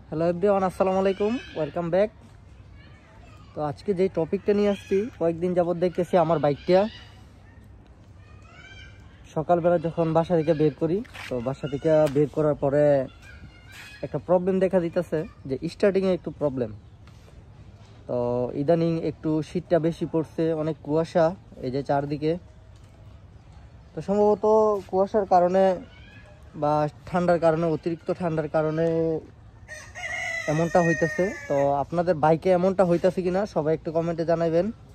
Hello everyone, আসসালামু আলাইকুম, welcome back. তো আজকে যে টপিকটা নিয়ে আসছি, কয়েকদিন যাবত দেখতেছি আমার বাইকটা সকালবেলা যখন বাসা থেকে বের করি, তো বাসা থেকে বের করার পরে একটা প্রবলেম দেখা দিতেছে যে স্টার্টিংয়ে একটু প্রবলেম। তো ইদানিং একটু শীতটা বেশি পড়ছে, অনেক কুয়াশা এই যে চারদিকে। তো সম্ভবত কুয়াশার কারণে বা ঠান্ডার কারণে, অতিরিক্ত ঠান্ডার কারণে এমনটা হইতেছে। তো আপনাদের বাইকে এমনটা হইতেছে কিনা সবাই একটু কমেন্টে জানাবেন।